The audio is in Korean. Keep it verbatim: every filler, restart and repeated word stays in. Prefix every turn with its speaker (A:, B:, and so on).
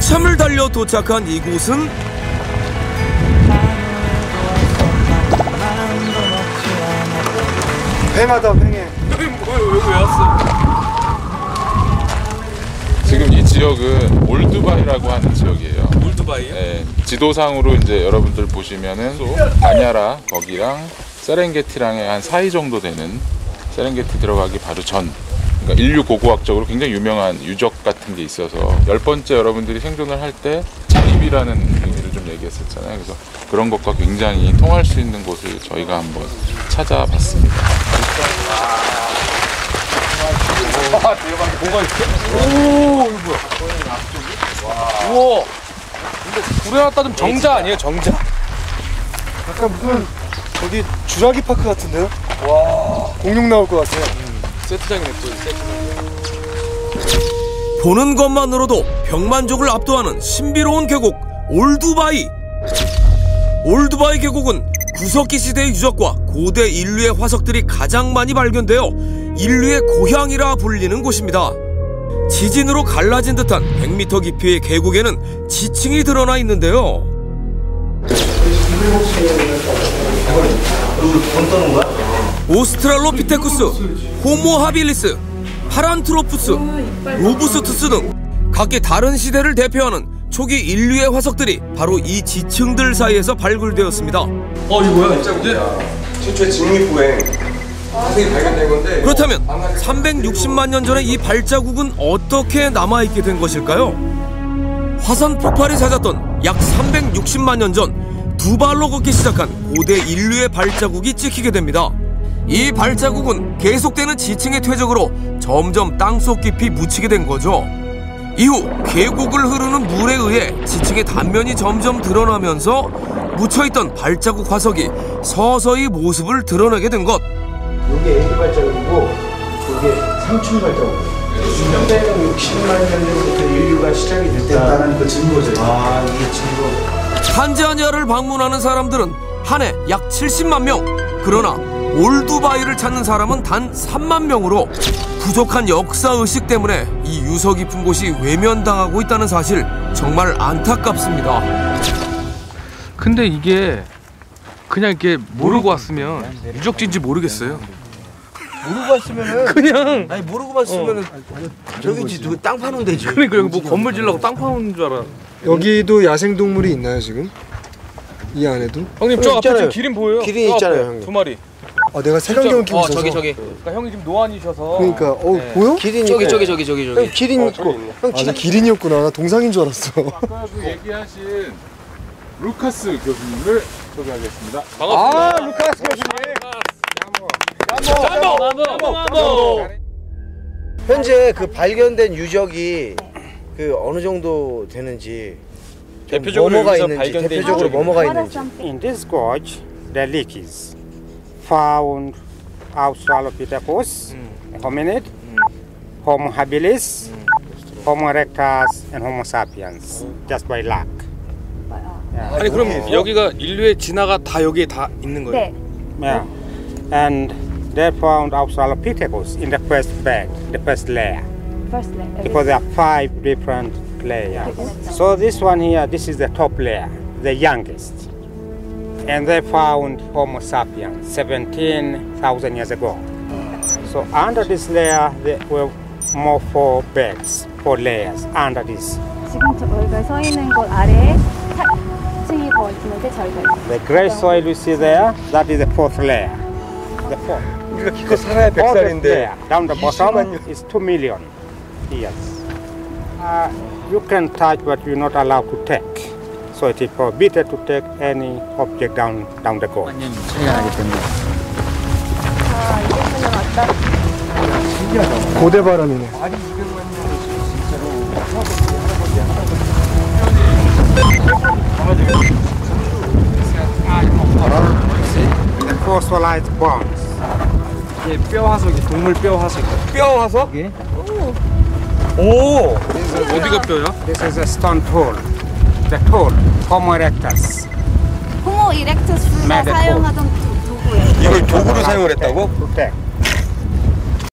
A: 한참을 달려 도착한 이곳은
B: 뱅하다 뱅해.
C: 여기 왜, 왜 왔어?
D: 지금 이 지역은 올드바이라고 하는 지역이에요.
C: 올드바이요?
D: 네, 지도상으로 이제 여러분들 보시면은 바냐라 거기랑 세렝게티랑의 한 사이 정도 되는, 세렝게티 들어가기 바로 전, 그러니까 인류 고고학적으로 굉장히 유명한 유적 같은 게 있어서 열 번째 여러분들이 생존을 할 때 자립이라는 의미를 좀 얘기했었잖아요. 그래서 그런 것과 굉장히 통할 수 있는 곳을 저희가 한번 찾아봤습니다.
C: 아, 대박. 뭐가 있어? 오, 이거 뭐야? 우와. 근데 불에 놨다 좀 정자 아니에요? 정자?
B: 약간 무슨 저기 주라기 파크 같은데요?
C: 와.
B: 공룡 나올 것 같아요.
C: 음, 세트장이네 또 세트장.
A: 보는 것만으로도 병만족을 압도하는 신비로운 계곡 올드바이. 올드바이 계곡은 구석기 시대의 유적과 고대 인류의 화석들이 가장 많이 발견되어 인류의 고향이라 불리는 곳입니다. 지진으로 갈라진 듯한 백 미터 깊이의 계곡에는 지층이 드러나 있는데요. 오스트랄로피테쿠스, 호모 하빌리스, 파란트로푸스, 로부스투스 등 각기 다른 시대를 대표하는 초기 인류의 화석들이 바로 이 지층들 사이에서 발굴되었습니다.
C: 어, 이거 뭐야? 진짜
E: 최초의 직립보행 화석이 발견된 건데.
A: 그렇다면 삼백육십만 년 전의 이 발자국은 어떻게 남아있게 된 것일까요? 화산 폭발이 잦았던 약 삼백육십만 년 전 두 발로 걷기 시작한 고대 인류의 발자국이 찍히게 됩니다. 이 발자국은 계속되는 지층의 퇴적으로 점점 땅속 깊이 묻히게 된 거죠. 이후 계곡을 흐르는 물에 의해 지층의 단면이 점점 드러나면서 묻혀있던 발자국 화석이 서서히 모습을 드러내게 된 것.
F: 이게 애기 발자국이고 이게 상충 발자국이에요. 삼백육십만 년 전부터 인류가 시작이 됐다는 그 증거죠. 아, 이게 증거.
A: 탄자니아를 방문하는 사람들은 한 해 약 칠십만 명. 그러나 올드바이를 찾는 사람은 단 삼만 명으로 부족한 역사의식 때문에 이 유서 깊은 곳이 외면당하고 있다는 사실, 정말 안타깝습니다.
C: 근데 이게 그냥 이렇게 모르고 왔으면 유적지인지 모르겠어요.
F: 모르고 왔으면은
C: 그냥
F: 아니 모르고 왔으면은 저기지 누구 땅 파는 데지.
C: 그러니까 여기 뭐 건물 지려고 땅 파는 줄 알아.
B: 여기도 야생동물이 있나요 지금? 이 안에도?
C: 형님 저 앞에
F: 있잖아요.
C: 지금 기린 보여요?
F: 기린
C: 저
F: 있잖아요,
C: 앞에
F: 형님.
C: 두 마리.
B: 아 내가 색안경 끼고 있어서.
C: 그러니까 형이 지금 노안이셔서.
B: 그러니까 어
C: 네.
B: 보여?
F: 기린
G: 저기 저기 저기 저기 저기.
F: 형 기린
C: 어,
F: 있고. 형
B: 아,
F: 기린.
B: 나 기린이었구나. 나 동상인 줄 알았어.
D: 아까 그 얘기하신 루카스 교수님을 소개하겠습니다.
C: 반갑습니다.
F: 아, 루카스 교수님.
C: 짬뽕! 짬뽕! 짬뽕!
F: 현재 그 발견된 유적이 그 어느 정도 되는지,
C: 대표적으로
F: 뭐뭐가
C: 여기서
F: 있는지,
C: 발견된
F: 대표적으로
C: 유적이
F: 뭐뭐가 있는지.
H: In this gorge, the leaches found Australopithecus, hominid, Homo habilis, Homo erectus, and Homo sapiens, just by luck.
C: 아니 그럼 여기가 인류의 진화가 다 여기에 다 있는 거예요?
H: 네. Yeah. And they found Australopithecus in the first bed, the first layer, First layer. because there are five different layers. So this one here, this is the top layer, the youngest. And they found Homo sapiens seventeen thousand years ago. So under this layer, there were more four beds, four layers under this.
I: 지금 저희가 서 있는 곳 아래에 층이 더 있는데 저희가
H: The grey soil you see there, that is the fourth layer. The fourth.
E: 우리가 기껏 살아야
H: Fourth
E: 백살인데
H: layer. Down the bottom
E: 이십만 년.
H: is two million years. Uh, you can touch, but you're not allowed to take. So it is forbidden to take any object down down the gorge.
I: 아, 이백만 년 왔다.
B: 고대 바람이네.
H: The fossilized bones.
C: 이게 뼈 화석이 동물 뼈 화석.
E: 뼈 화석?
C: 이게?
E: 오!
C: 어디가 뼈야?
H: This is a stone tool. The tool, Homo erectus.
I: 호모 이렉투스가
H: 네, 네,
I: 사용하던 도- 도구예요.
E: 이걸 도구로 사용을 했다고?
H: To take.